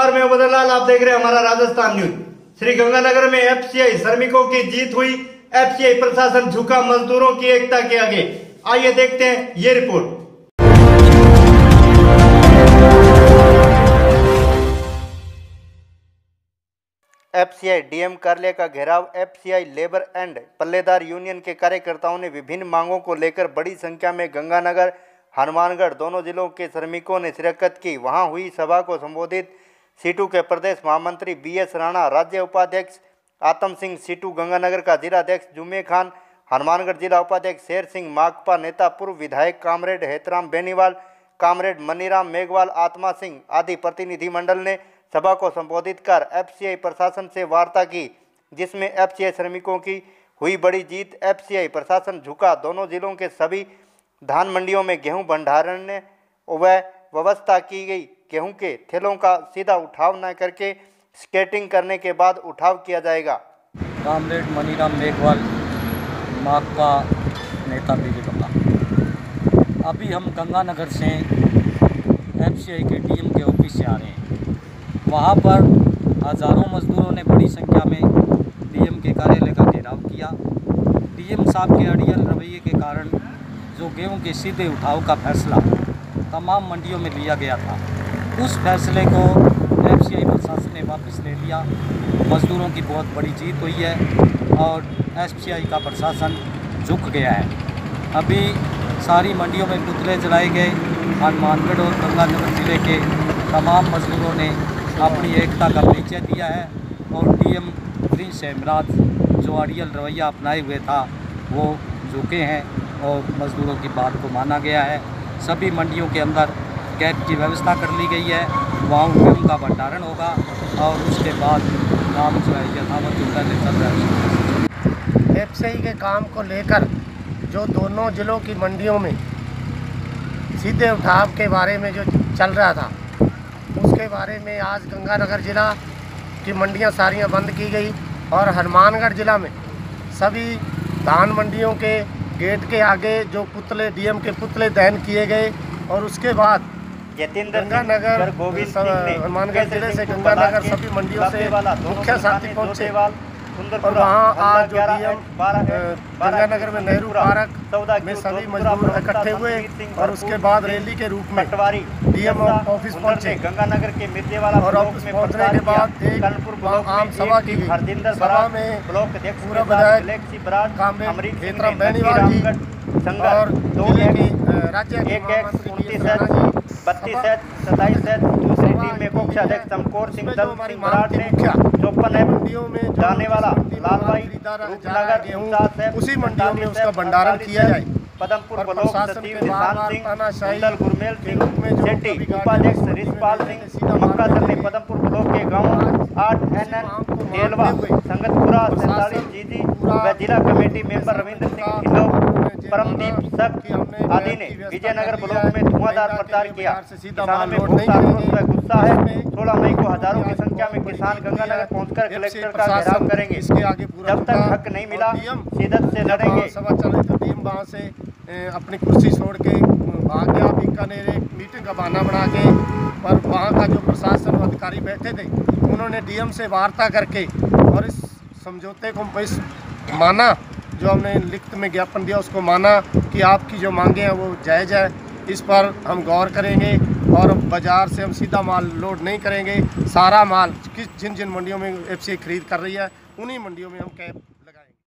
नमस्कार, मैं बदरलाल, आप देख रहे हैं हमारा राजस्थान न्यूज। श्री गंगानगर में एफसीआई श्रमिकों की जीत हुई। एफसीआई प्रशासन झुका मजदूरों की एकता के आगे। आइए देखते हैं ये रिपोर्ट। एफसीआई डीएम कार्यालय का घेराव। एफसीआई लेबर एंड पल्लेदार यूनियन के कार्यकर्ताओं ने विभिन्न मांगों को लेकर बड़ी संख्या में गंगानगर, हनुमानगढ़ दोनों जिलों के श्रमिकों ने शिरकत की। वहां हुई सभा को संबोधित सीटू के प्रदेश महामंत्री बीएस राणा, राज्य उपाध्यक्ष आत्म सिंह सीटू, गंगानगर का जिलाध्यक्ष जुम्मे खान, हनुमानगढ़ जिला उपाध्यक्ष शेर सिंह, माकपा नेता पूर्व विधायक कामरेड हेतराम बेनीवाल, कामरेड मनीराम मेघवाल, आत्मा सिंह आदि प्रतिनिधिमंडल ने सभा को संबोधित कर एफसीआई प्रशासन से वार्ता की, जिसमें एफसीआई श्रमिकों की हुई बड़ी जीत। एफसीआई प्रशासन झुका। दोनों जिलों के सभी धान मंडियों में गेहूं भंडारण व व्यवस्था की गई। गेहूं के थैलों का सीधा उठाव न करके स्केटिंग करने के बाद उठाव किया जाएगा। कामरेड मनीराम मेघवाल, माकपा नेता बीजेपी। अभी हम गंगानगर से एफसीआई के डीएम के ऑफिस से आ रहे हैं। वहाँ पर हज़ारों मजदूरों ने बड़ी संख्या में डीएम के कार्यालय का घेराव किया। डीएम साहब के अड़ियल रवैये के कारण जो गेहूं के सीधे उठाव का फैसला तमाम मंडियों में लिया गया था, उस फैसले को एफसीआई प्रशासन ने वापस ले लिया। मजदूरों की बहुत बड़ी जीत हुई है और एफसीआई का प्रशासन झुक गया है। अभी सारी मंडियों में पुतले जलाए गए। हनुमानगढ़ और गंगानगर जिले के तमाम मजदूरों ने अपनी एकता का परिचय दिया है और डीएम प्रिंस हेमराज जो अड़ियल रवैया अपनाए हुए था वो झुके हैं और मजदूरों की बात को माना गया है। सभी मंडियों के अंदर कैब की व्यवस्था कर ली गई है। वहाँ गेहूं का भंडारण होगा और उसके बाद काम जो है यथावत चल रहा है। एफसीआई के काम को लेकर जो दोनों जिलों की मंडियों में सीधे उठाव के बारे में जो चल रहा था, उसके बारे में आज गंगानगर जिला की मंडियां सारियां बंद की गई और हनुमानगढ़ जिला में सभी धान मंडियों के गेट के आगे जो पुतले डीएम के पुतले दहन किए गए और उसके बाद गंगानगर हनुमानगढ़ जिले से गंगानगर सभी मंडियों से मुख्य साथी पहुँचे और वहाँ आज जो डीएम गंगानगर में नेहरू पार्क में सभी मजदूर इकट्ठे हुए और उसके बाद रैली के रूप में डीएम ऑफिस पहुँचे। गंगानगर के मिर्जेवाला और ऑफिस पहुँचने के बाद एक आम सभा की गई। सभा में पूरा विधायक कामरेड हेतराम बेनीवाल जी और जिले की राज्य के महामंत्री 32 27 दूसरी टीम में कोषाध्यक्ष चमकौर सिंह दल सिंह बराड़ ने 54 मंडियों में जाने वाला लालभाई रूपनगर उसी मंडियों में उसका भंडारण किया जाए। पदमपुर ब्लॉक सचिव निशान सिंह, गुरमेल सिंह शेट्टी, उपाध्यक्ष रिशपाल सिंह मक्कासर ने पदमपुर ब्लॉक के गाँव 8 NN डेलवा, संगतपुरा 47 जीजी व जिला कमेटी मेंबर रविंद्र सिंह ढिल्लो, परमदीप सक आदि ने विजयनगर ब्लॉक में धुआंधार प्रचार किया। किसानों में बहुत आक्रोश व गुस्सा है। 16 मई को हजारों की संख्या में किसान गंगानगर पहुंचकर कलेक्टर का घेराव करेंगे। जब तक हक नहीं मिला शिद्दत से लड़ेंगे। सभा चले तो डीएम वहाँ से अपनी कुर्सी छोड़ के भाग गया। बीकानेर एक मीटिंग का बहाना बना के, पर वहाँ का जो प्रशासन अधिकारी बैठे थे उन्होंने डीएम से वार्ता करके और इस समझौते को माना, जो हमने लिखित में ज्ञापन दिया उसको माना कि आपकी जो मांगे हैं वो जायज़ है, इस पर हम गौर करेंगे और बाज़ार से हम सीधा माल लोड नहीं करेंगे। सारा माल जिन जिन मंडियों में एफसीआई खरीद कर रही है उन्हीं मंडियों में हम कैब